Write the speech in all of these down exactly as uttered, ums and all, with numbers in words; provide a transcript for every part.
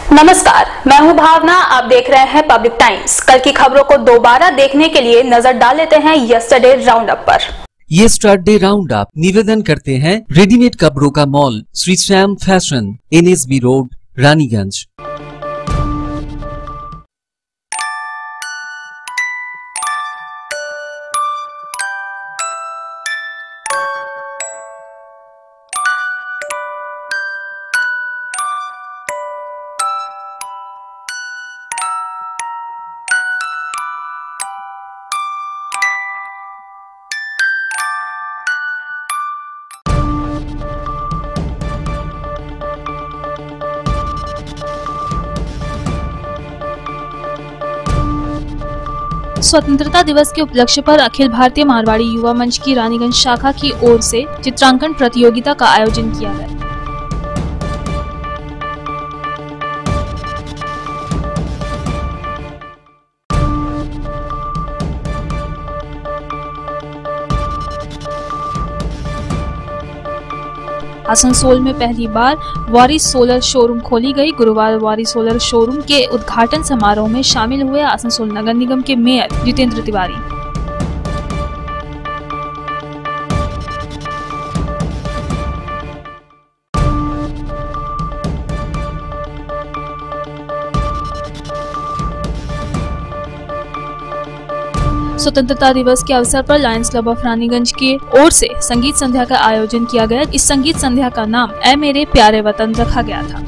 नमस्कार, मैं हूं भावना। आप देख रहे हैं पब्लिक टाइम्स। कल की खबरों को दोबारा देखने के लिए नजर डाल लेते हैं यस्टरडे राउंड अप पर। यस्टरडे राउंड अप निवेदन करते हैं रेडीमेड कपड़ों का mall Shri Shyam fashion, N S B road, Raniganj. स्वतंत्रता दिवस के उपलक्ष्य पर अखिल भारतीय मारवाड़ी युवा मंच की रानीगंज शाखा की ओर से चित्रांकन प्रतियोगिता का आयोजन किया गया। आसनसोल में पहली बार वारी सोलर शोरूम खोली गई। गुरुवार वारी सोलर शोरूम के उद्घाटन समारोह में शामिल हुए आसनसोल नगर निगम के मेयर जितेंद्र तिवारी। स्वतंत्रता दिवस के अवसर पर लायंस क्लब ऑफ रानीगंज की ओर से संगीत संध्या का आयोजन किया गया। इस संगीत संध्या का नाम ऐ मेरे प्यारे वतन रखा गया था।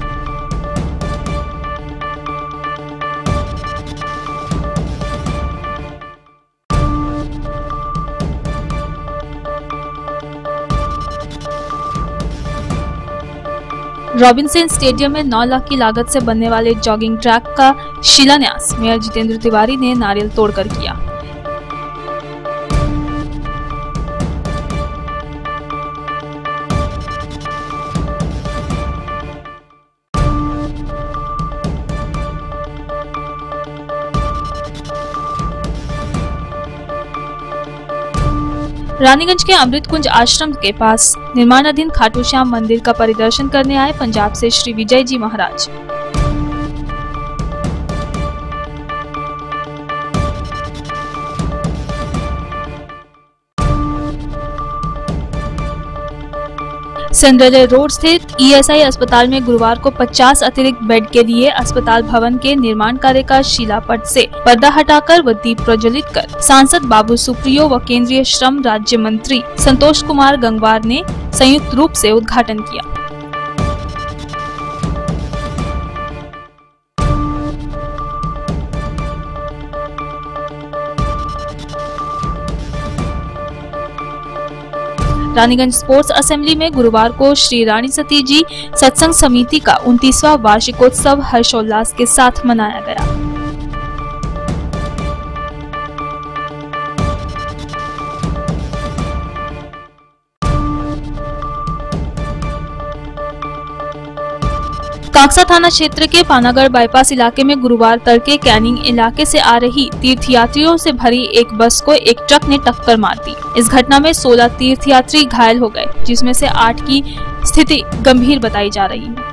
रॉबिन्सन स्टेडियम में नौ लाख की लागत से बनने वाले जॉगिंग ट्रैक का शिलान्यास मेयर जितेंद्र तिवारी ने नारियल तोड़कर किया। रानीगंज के अमृत कुंज आश्रम के पास निर्माणाधीन खाटू श्याम मंदिर का परिदर्शन करने आए पंजाब से श्री विजय जी महाराज। संडले रोड स्थित ई एस आई अस्पताल में गुरुवार को पचास अतिरिक्त बेड के लिए अस्पताल भवन के निर्माण कार्य का शिलापट से पर्दा हटाकर व दीप प्रज्वलित कर सांसद बाबू सुप्रियो व केंद्रीय श्रम राज्य मंत्री संतोष कुमार गंगवार ने संयुक्त रूप से उद्घाटन किया। रानीगंज स्पोर्ट्स असेंबली में गुरुवार को श्री रानी सती जी सत्संग समिति का उनतीसवां वार्षिकोत्सव हर्षोल्लास के साथ मनाया गया। कांगसा थाना क्षेत्र के पानागढ़ बाईपास इलाके में गुरुवार तड़के कैनिंग इलाके से आ रही तीर्थयात्रियों से भरी एक बस को एक ट्रक ने टक्कर मार दी। इस घटना में सोलह तीर्थयात्री घायल हो गए, जिसमें से आठ की स्थिति गंभीर बताई जा रही है।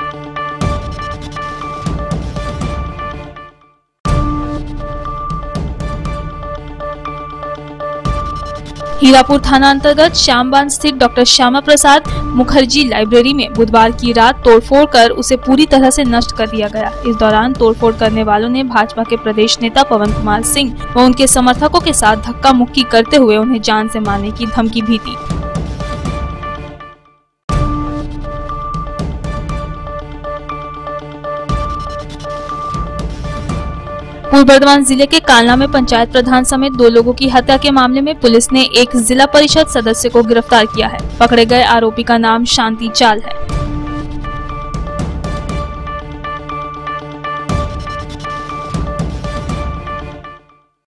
हीरापुर थाना अंतर्गत श्यामबान स्थित डॉक्टर श्यामा प्रसाद मुखर्जी लाइब्रेरी में बुधवार की रात तोड़फोड़ कर उसे पूरी तरह से नष्ट कर दिया गया। इस दौरान तोड़फोड़ करने वालों ने भाजपा के प्रदेश नेता पवन कुमार सिंह व उनके समर्थकों के साथ धक्का मुक्की करते हुए उन्हें जान से मारने की धमकी भी दी। पूर्व बर्धमान जिले के कालना में पंचायत प्रधान समेत दो लोगों की हत्या के मामले में पुलिस ने एक जिला परिषद सदस्य को गिरफ्तार किया है। पकड़े गए आरोपी का नाम शांति चाल है।